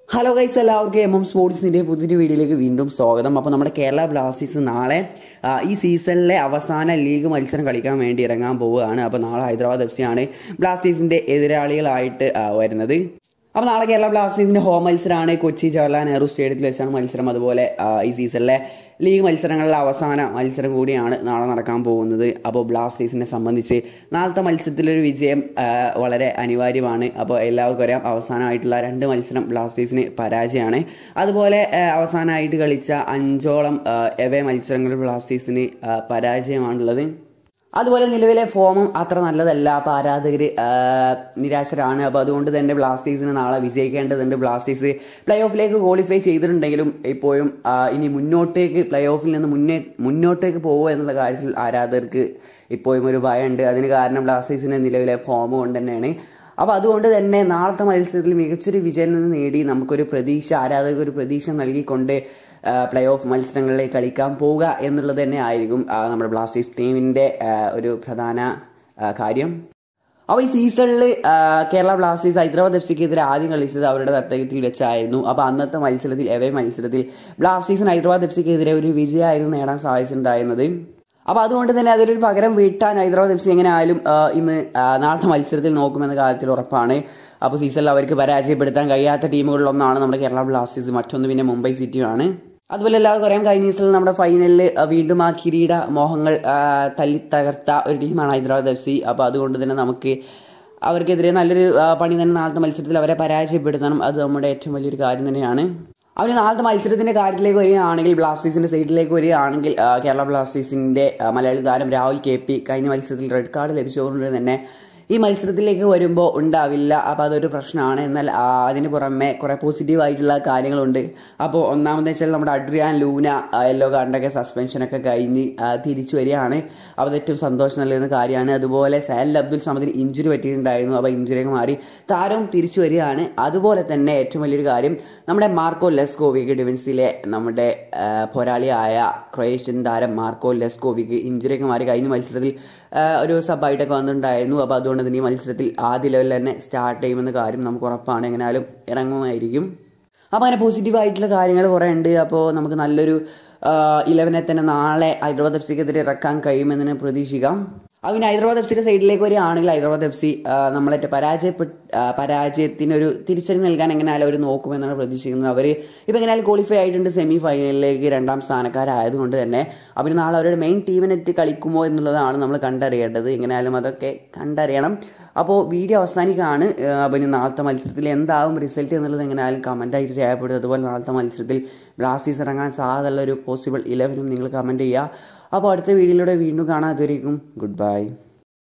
Hello guys, എല്ലാവർക്കും 𝗙𝗢𝗧 പുതിയൊരു വീഡിയോയിലേക്ക് വീണ്ടും സ്വാഗതം. അപ്പോൾ നമ്മുടെ കേരള ബ്ലാസ്റ്റേഴ്സ് നാളെ ഈ സീസണിലെ അവസാന ലീഗ് മത്സരം കളിക്കാൻ വേണ്ടി ഇറങ്ങാൻ പോവുകയാണ്. അപ്പോൾ നാളെ ഹൈദരാബാദ് FC ആണ് ബ്ലാസ്റ്റേഴ്സിൻ്റെ എതിരാളികളായിട്ട് വരുന്നത്. അപ്പോൾ നാളെ കേരള ബ്ലാസ്റ്റേഴ്സിൻ്റെ ഹോം മത്സരമാണ്. കൊച്ചി 𝗗𝗙𝗏 സ്റ്റേഡിയത്തിൽ വെച്ചാണ് മത്സരം. അതുപോലെ ഈ സീസണിലെ ലീഗ് മത്സരങ്ങളിലെ അവസാന മത്സരം കൂടിയാണ് നാളെ നടക്കാൻ പോകുന്നത്. അപ്പോൾ ബ്ലാസ്റ്റേഴ്സിനെ സംബന്ധിച്ച് നാളത്തെ മത്സരത്തിലൊരു വിജയം വളരെ അനിവാര്യമാണ്. അപ്പോൾ എല്ലാവർക്കും അറിയാം, അവസാനമായിട്ടുള്ള 2 മത്സരം ബ്ലാസ്റ്റേഴ്സിന് പരാജയമാണ്. അതുപോലെ അവസാനമായിട്ട് കളിച്ച 5ഓളം എവേ മത്സരങ്ങളിൽ ബ്ലാസ്റ്റേഴ്സിന് പരാജയമാണുള്ളത്. അതുപോലെ നിലവിലെ ഫോമും അത്ര നല്ലതല്ല. അപ്പോൾ ആരാധകർ നിരാശരാണ്. അപ്പോൾ അതുകൊണ്ട് തന്നെ ബ്ലാസ്റ്റേഴ്സിന് നാളെ വിജയിക്കേണ്ടതുണ്ട്. ബ്ലാസ്റ്റേഴ്സ് പ്ലേ ഓഫിലേക്ക് ക്വാളിഫൈ ചെയ്തിട്ടുണ്ടെങ്കിലും ഇപ്പോഴും ഇനി മുന്നോട്ടേക്ക് പ്ലേ ഓഫിൽ നിന്ന് മുന്നോട്ടേക്ക് പോകുക എന്നുള്ള കാര്യത്തിൽ ആരാധകർക്ക് ഇപ്പോഴും ഒരു ഭയമുണ്ട്. അതിന് കാരണം ബ്ലാസ്റ്റേഴ്സിൻ്റെ നിലവിലെ ഫോം കൊണ്ട് തന്നെയാണ്. അപ്പോൾ അതുകൊണ്ട് തന്നെ നാളത്തെ മത്സരത്തിൽ മികച്ചൊരു വിജയം നേടി നമുക്കൊരു പ്രതീക്ഷ, ആരാധകർക്ക് ഒരു പ്രതീക്ഷ നൽകിക്കൊണ്ട് പ്ലേ ഓഫ് മത്സരങ്ങളിലേക്ക് കളിക്കാൻ പോവുക എന്നുള്ളത് തന്നെ ആയിരിക്കും നമ്മുടെ ബ്ലാസ്റ്റേഴ്സ് ടീമിൻ്റെ ഒരു കാര്യം. അപ്പോൾ ഈ സീസണിൽ കേരള ബ്ലാസ്റ്റേഴ്സ് ഹൈദരാബാദ് FCക്കെതിരെ ആദ്യം കളിച്ചത് അവരുടെ തട്ടകത്തിൽ വെച്ചായിരുന്നു. അപ്പോൾ അന്നത്തെ മത്സരത്തിൽ എവേ മത്സരത്തിൽ ബ്ലാസ്റ്റേഴ്സിന് ഹൈദരാബാദ് FCക്കെതിരെ ഒരു വിജയമായിരുന്നു നേടാൻ സാധിച്ചിട്ടുണ്ടായിരുന്നത്. അപ്പോൾ അതുകൊണ്ട് തന്നെ അതൊരു പകരം വീട്ടാൻ ഹൈദരാബാദ് FC എങ്ങനെ ആയാലും ഇന്ന് നാളത്തെ മത്സരത്തിൽ നോക്കുമെന്ന കാര്യത്തിൽ ഉറപ്പാണ്. അപ്പോൾ സീസണിൽ അവർക്ക് പരാജയപ്പെടുത്താൻ കഴിയാത്ത ടീമുകളിലൊന്നാണ് നമ്മുടെ കേരള ബ്ലാസ്റ്റേഴ്സ്, മറ്റൊന്ന് പിന്നെ മുംബൈ സിറ്റിയുമാണ്. അതുപോലെ എല്ലാവർക്കും അറിയാം, കഴിഞ്ഞ സീസണിൽ നമ്മുടെ ഫൈനലിൽ വീണ്ടും ആ കിരീട മോഹങ്ങൾ തകർത്ത ഒരു ടീമാണ് ഹൈദരാബാദ് FC. അപ്പോൾ അതുകൊണ്ട് തന്നെ നമുക്ക് അവർക്കെതിരെ നല്ലൊരു പണി തന്നെ നാളത്തെ മത്സരത്തിൽ അവരെ പരാജയപ്പെടുത്തണം. അത് നമ്മുടെ ഏറ്റവും വലിയൊരു കാര്യം തന്നെയാണ്. അവർ നാളത്തെ മത്സരത്തിൻ്റെ കാര്യത്തിലേക്ക് വരികയാണെങ്കിൽ, ബ്ലാസ്റ്റേഴ്സിൻ്റെ സൈഡിലേക്ക് വരികയാണെങ്കിൽ, കേരള ബ്ലാസ്റ്റേഴ്സിൻ്റെ മലയാളി താരം രാഹുൽ KP കഴിഞ്ഞ മത്സരത്തിൽ റെഡ് കാർഡ് ലഭിച്ചതുകൊണ്ട് തന്നെ ഈ മത്സരത്തിലേക്ക് വരുമ്പോൾ ഉണ്ടാവില്ല. അപ്പോൾ അതൊരു പ്രശ്നമാണ്. എന്നാൽ അതിന് പുറമെ കുറേ പോസിറ്റീവായിട്ടുള്ള കാര്യങ്ങളുണ്ട്. അപ്പോൾ ഒന്നാമതെന്ന് വെച്ചാൽ നമ്മുടെ അഡ്രിയാൻ ലൂന യെല്ലോ കാർഡിൻ്റെയൊക്കെ സസ്പെൻഷനൊക്കെ കഴിഞ്ഞ് തിരിച്ചു വരികയാണ്. അപ്പോൾ ഏറ്റവും സന്തോഷം നൽകുന്ന കാര്യമാണ്. അതുപോലെ 𝗙𝗙𝙺𝙼 ഇഞ്ചുറി പറ്റിയിട്ടുണ്ടായിരുന്നു. അപ്പോൾ ഇഞ്ചുറിയൊക്കെ മാറി താരവും തിരിച്ചു വരികയാണ്. അതുപോലെ തന്നെ ഏറ്റവും വലിയൊരു കാര്യം, നമ്മുടെ മാർക്കോ ലെസ്കോവിക്, ഡിഫൻസിലെ നമ്മുടെ പോരാളിയായ ക്രൊയേഷ്യൻ താരം മാർക്കോ ലെസ്കോവിക് ഇഞ്ചുറിയൊക്കെ മാറി കഴിഞ്ഞ മത്സരത്തിൽ ഒരു സബായിട്ടൊക്കെ വന്നിട്ടുണ്ടായിരുന്നു. അപ്പോൾ അതുകൊണ്ട് തന്നെ ഈ മത്സരത്തിൽ ആദ്യ ലെവലിൽ തന്നെ സ്റ്റാർട്ട് ചെയ്യുമെന്ന കാര്യം നമുക്ക് ഉറപ്പാണ്. എങ്ങനെയാലും ഇറങ്ങുമായിരിക്കും. അപ്പോൾ അങ്ങനെ പോസിറ്റീവായിട്ടുള്ള കാര്യങ്ങൾ കുറേ ഉണ്ട്. അപ്പോൾ നമുക്ക് നല്ലൊരു 11 തന്നെ നാളെ ഹൈദരാബാദ് FCക്കെതിരെ ഇറക്കാൻ കഴിയുമെന്ന് പ്രതീക്ഷിക്കാം. പിന്നെ ഹൈദരാബാദ് FCയുടെ സൈഡിലേക്ക് വരികയാണെങ്കിൽ, ഹൈദരാബാദ് FC നമ്മളേറ്റ് പരാജയത്തിനൊരു തിരിച്ചടി നൽകാൻ എങ്ങനെയാലും അവർ നോക്കുമെന്നാണ് പ്രതീക്ഷിക്കുന്നത്. അവർ ഇപ്പോൾ എങ്ങനെയാലും ക്വാളിഫൈ ആയിട്ടുണ്ട് സെമി ഫൈനലിലേക്ക് 2ാം സ്ഥാനക്കാരായതുകൊണ്ട് തന്നെ. അവർ നാളെ അവരുടെ മെയിൻ ടീമിനെറ്റ് കളിക്കുമോ എന്നുള്ളതാണ് നമ്മൾ കണ്ടറിയേണ്ടത്. എങ്ങനെയാലും അതൊക്കെ കണ്ടറിയണം. അപ്പോൾ വീഡിയോ അവസാനിക്കുകയാണ്. അപ്പോൾ ഇനി നാളത്തെ മത്സരത്തിൽ എന്താവും റിസൾട്ട് എന്നുള്ളത് എങ്ങനെയാലും കമൻറ്റായിട്ട് രേഖപ്പെടുത്തുക. അതുപോലെ നാളത്തെ മത്സരത്തിൽ ബ്ലാസ്റ്റേഴ്സ് ഇറങ്ങാൻ സാധ്യതയുള്ള ഒരു പോസിബിൾ 11 നിങ്ങൾ കമൻറ്റ് ചെയ്യുക. അപ്പോൾ അടുത്ത വീഡിയോയിലൂടെ വീണ്ടും കാണാം. അതുവരേക്കും ഗുഡ് ബൈ.